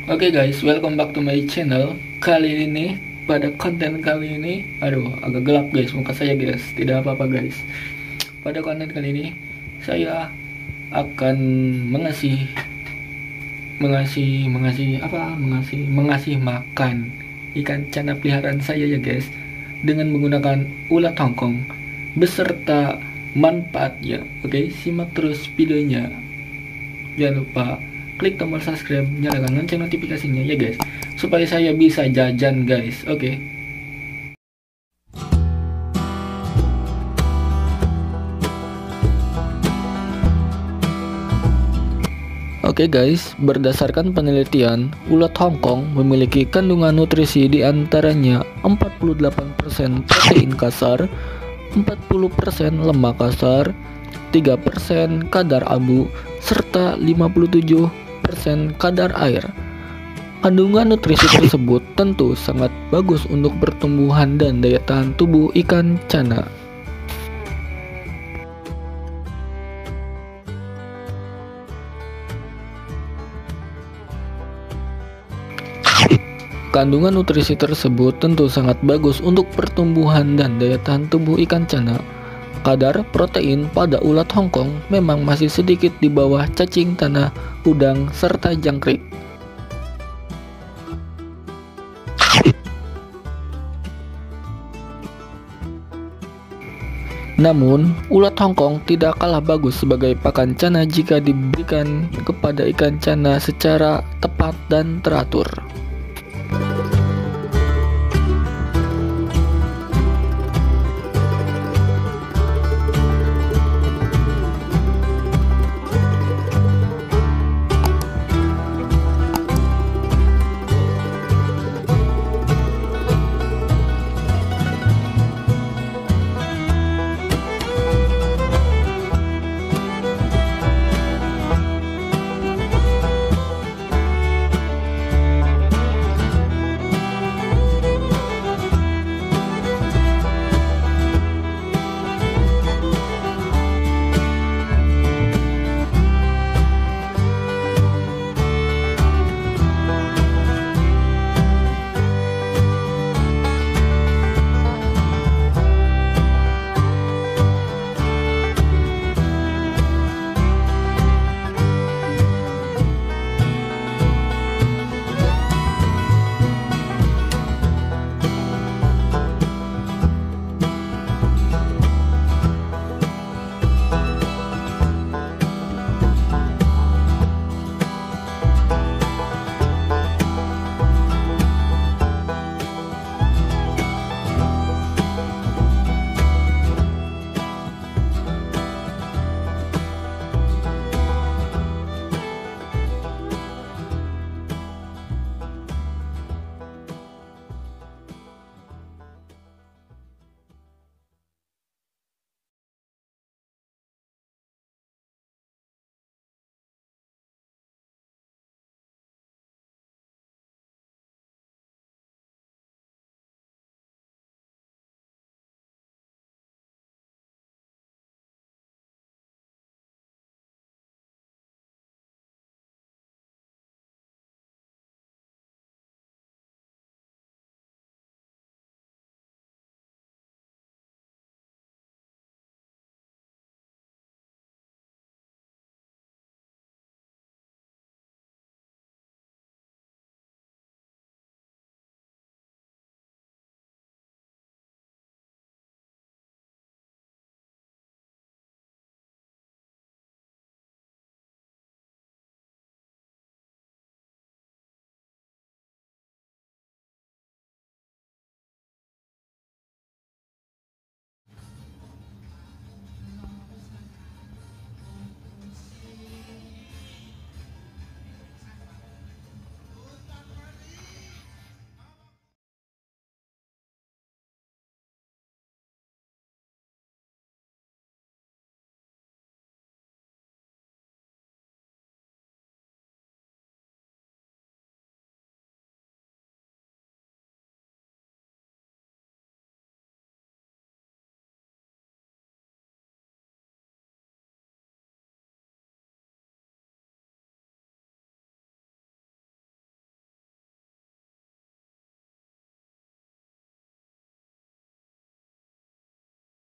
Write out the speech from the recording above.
Oke guys, welcome back to my channel. Kali ini, pada konten kali ini, agak gelap guys muka saya guys. Tidak apa-apa guys. Pada konten kali ini, saya akan mengasih makan ikan cana peliharaan saya ya guys, dengan menggunakan ulat Hongkong beserta manfaatnya. Oke, simak terus videonya. Jangan lupa klik tombol subscribe, nyalakan lonceng notifikasinya ya guys, supaya saya bisa jajan guys. Oke. Oke guys, berdasarkan penelitian, ulat Hongkong memiliki kandungan nutrisi di antaranya 48% protein kasar, 40% lemak kasar, 3% kadar abu, serta 57% kadar air. Kandungan nutrisi tersebut tentu sangat bagus untuk pertumbuhan dan daya tahan tubuh ikan cana. Kandungan nutrisi tersebut tentu sangat bagus untuk pertumbuhan dan daya tahan tubuh ikan cana. Kadar protein pada ulat Hongkong memang masih sedikit di bawah cacing tanah, udang, serta jangkrik. Namun, ulat Hongkong tidak kalah bagus sebagai pakan cana jika diberikan kepada ikan cana secara tepat dan teratur.